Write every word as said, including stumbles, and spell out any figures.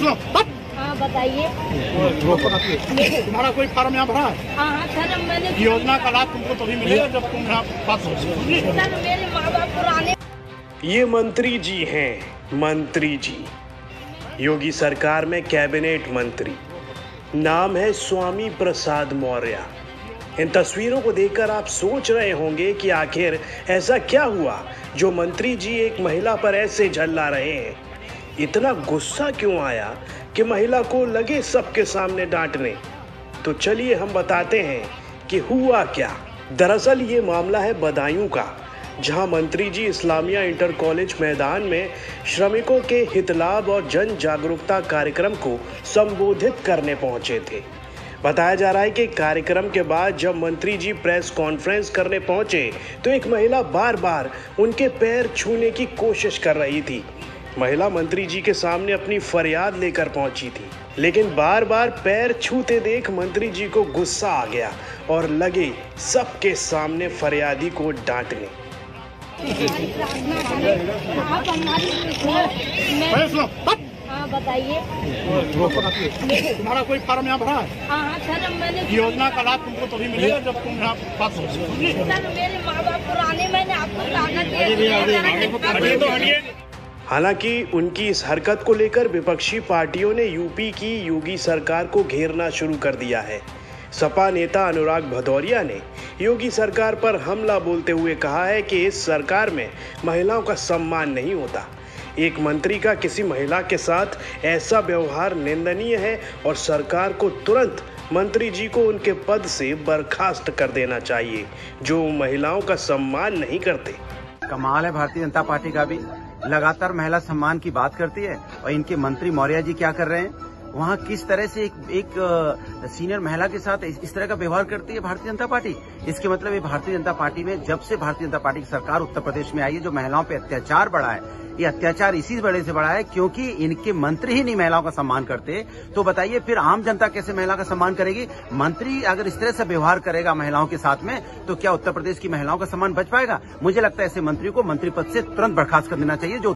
हाँ बताइए। तुम्हारा कोई फॉर्म यहाँ भरा है? हाँ हाँ सर, मैंने योजना का लाभ तुमको तभी मिलेगा जब तुम यहाँ पास हो। सर मेरे माँ बाप पुराने। ये मंत्री जी हैं, मंत्री जी, योगी सरकार में कैबिनेट मंत्री। नाम है स्वामी प्रसाद मौर्य। इन तस्वीरों को देखकर आप सोच रहे होंगे कि आखिर ऐसा क्या हुआ जो मंत्री जी एक महिला पर ऐसे झल्ला रहे हैं। इतना गुस्सा क्यों आया कि महिला को लगे सबके सामने डांटने। तो चलिए हम बताते हैं कि हुआ क्या। दरअसल ये मामला है बदायूं का, जहां मंत्री जी इस्लामिया इंटर कॉलेज मैदान में श्रमिकों के हितलाभ और जन जागरूकता कार्यक्रम को संबोधित करने पहुंचे थे। बताया जा रहा है कि कार्यक्रम के बाद जब मंत्री जी प्रेस कॉन्फ्रेंस करने पहुंचे तो एक महिला बार बार उनके पैर छूने की कोशिश कर रही थी। महिला मंत्री जी के सामने अपनी फरियाद लेकर पहुंची थी, लेकिन बार बार पैर छूते देख मंत्री जी को गुस्सा आ गया और लगे सबके सामने फरियादी को डांटने। हाँ बताइए। तुम्हारा कोई फॉर्म यहाँ भरा है? हाँ हाँ सर, मैंने योजना का लाभ तुमको तभी मिलेगा जब तुम यहाँ पास हो। सर मेरे माँ बाप पुराने, मैंने आपको कागज दिया। हालांकि उनकी इस हरकत को लेकर विपक्षी पार्टियों ने यूपी की योगी सरकार को घेरना शुरू कर दिया है। सपा नेता अनुराग भदौरिया ने योगी सरकार पर हमला बोलते हुए कहा है कि इस सरकार में महिलाओं का सम्मान नहीं होता। एक मंत्री का किसी महिला के साथ ऐसा व्यवहार निंदनीय है और सरकार को तुरंत मंत्री जी को उनके पद से बर्खास्त कर देना चाहिए, जो महिलाओं का सम्मान नहीं करते। कमाल है भारतीय जनता पार्टी का भी, लगातार महिला सम्मान की बात करती है और इनके मंत्री मौर्य जी क्या कर रहे हैं, वहाँ किस तरह से एक, एक सीनियर महिला के साथ इस, इस तरह का व्यवहार करती है भारतीय जनता पार्टी। इसके मतलब ये भारतीय जनता पार्टी में, जब से भारतीय जनता पार्टी की सरकार उत्तर प्रदेश में आई है, जो महिलाओं पे अत्याचार बढ़ा है, ये अत्याचार इसी वजह से बढ़ा है क्योंकि इनके मंत्री ही नहीं महिलाओं का सम्मान करते। तो बताइए फिर आम जनता कैसे महिला का सम्मान करेगी। मंत्री अगर इस तरह से व्यवहार करेगा महिलाओं के साथ में, तो क्या उत्तर प्रदेश की महिलाओं का सम्मान बच पाएगा। मुझे लगता है ऐसे मंत्री को मंत्री पद से तुरंत बर्खास्त कर देना चाहिए। जो